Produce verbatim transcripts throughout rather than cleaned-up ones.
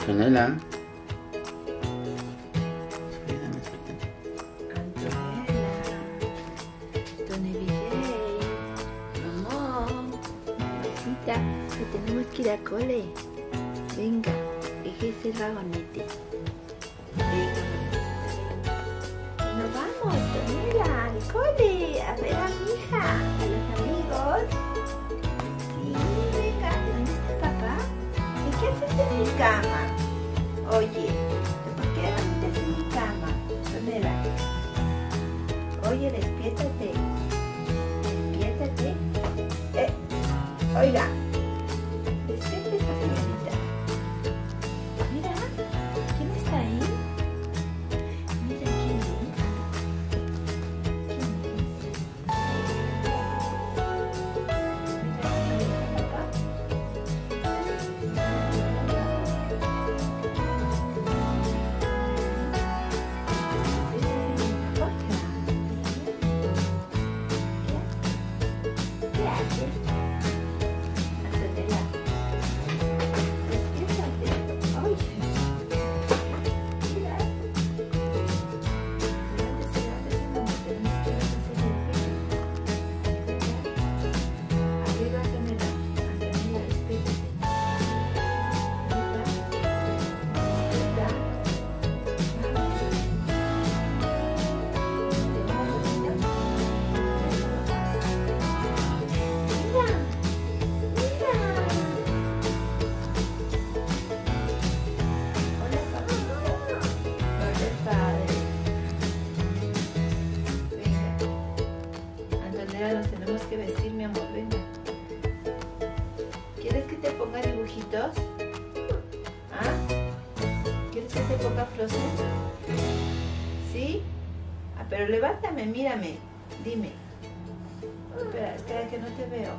Antonella. Que tenemos que ir a cole. Venga, déjese el vagonete. Venga, y nos vamos, Antonella, al cole, a ver a mi hija, a los amigos. Sí, venga, ¿dónde está papá? ¿Y qué haces en mi cama? Oye, ¿por qué haces en mi cama, Antonella? Oye, despiértate. Despiértate. Eh, oiga. Despierte esa señorita. Mira, ¿quién está ahí? Mira, ¿quién es? ¿Quién es? Mira, papá. ¿Qué haces? Antonella. Nos tenemos que vestir, mi amor, venga. ¿Quieres que te ponga dibujitos? ¿Ah? ¿Quieres que te ponga Frozen? ¿Sí? Ah, pero levántame, mírame, dime. Espera, espera que no te veo.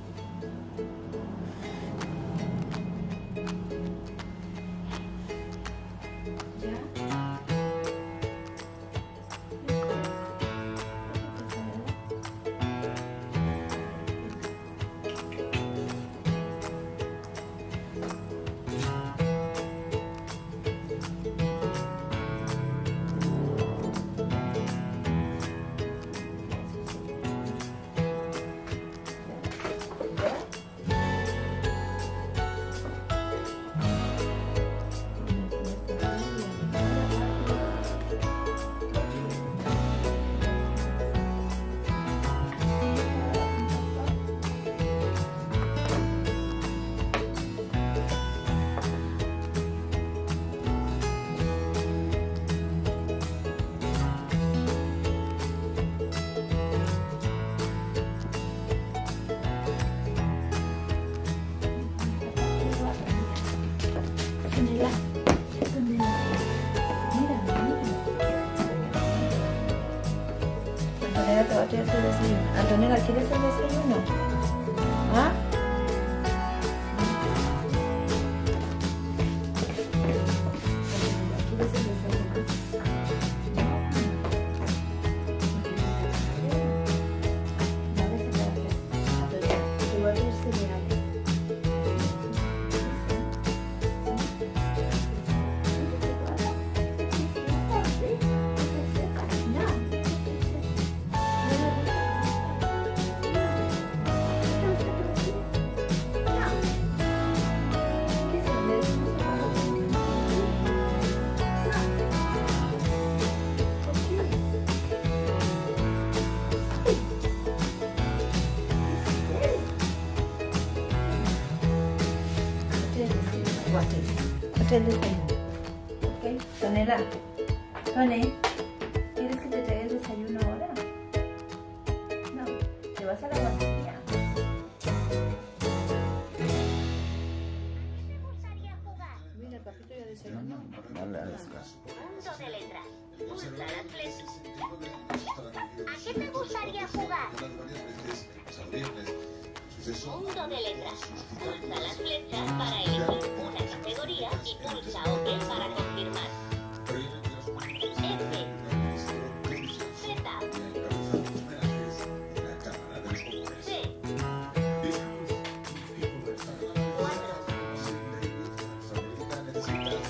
Antonella, Antonella, mira, mira. Antonella, te va a traer tu desayuno. Antonella, ¿quieres el desayuno? ¿Ah? ¿Quieres el desayuno? Te voy a traer cereales. El desayuno. Ok, Antonella, Tone, ¿quieres que te traiga el desayuno ahora? No, te vas a la guardería. Mira, el papito ya desayunó. No, no, no le hagas caso. Mundo de letras. Pulsa las flechas. ¿A qué te gustaría jugar? Mundo de letras. Pulsa las flechas para elegir una categoría y pulsa OK para confirmar. F. Z. C. cuatro.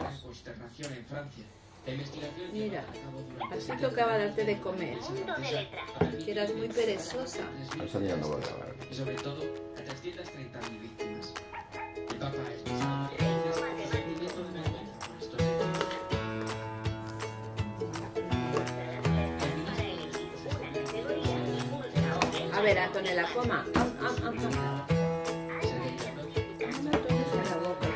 consternación en Francia. La investigación Mira, llevada a cabo durante así setenta tocaba darte de comer. Punto de letra. Que eras muy perezosa. Esa niña no va a grabar. Y sobre todo a trescientas treinta mil víctimas. El Papa es sentimiento de vergüenza por estos hechos. Para elegir una categoría y pulsa OK. A ver, Antonella, coma. Am, am, am, am. No me toques en la boca.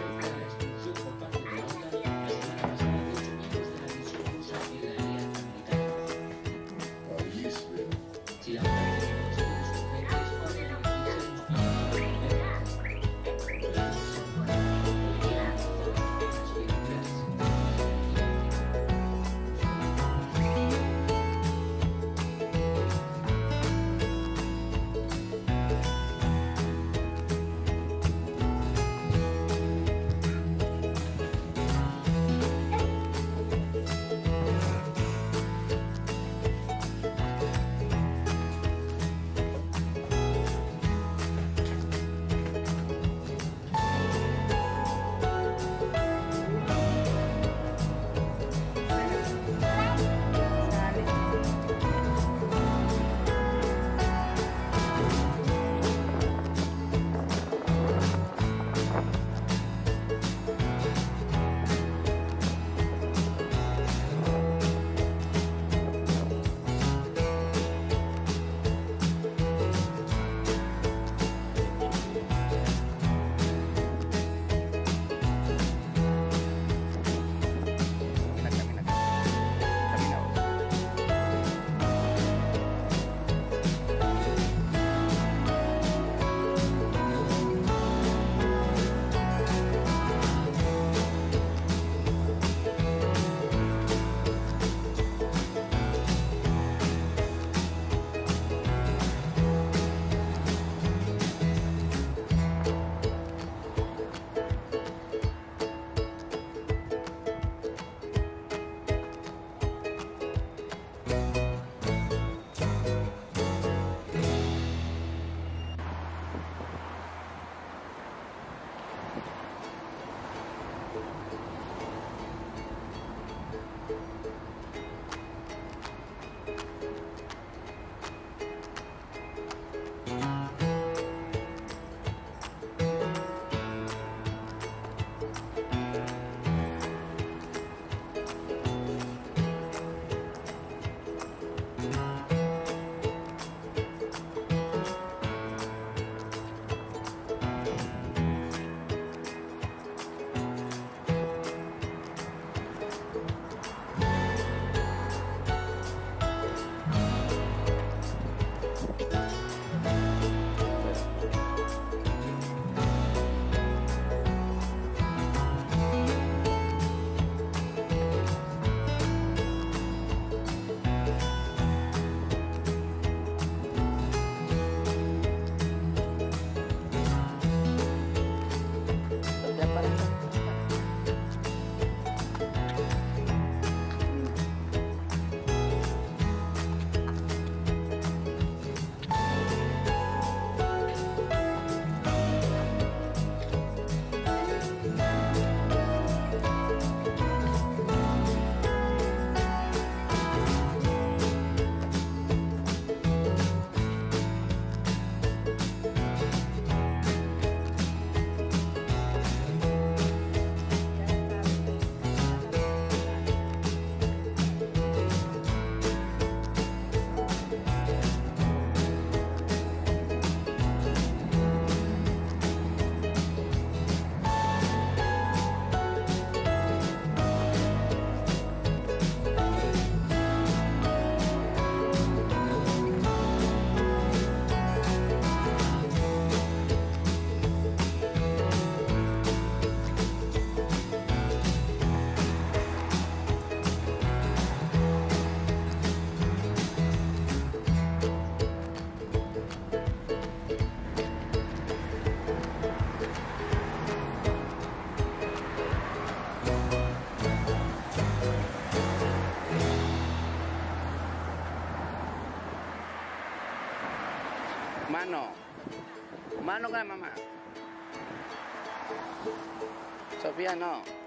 Mano. Mano con la mamá. Sofía, no.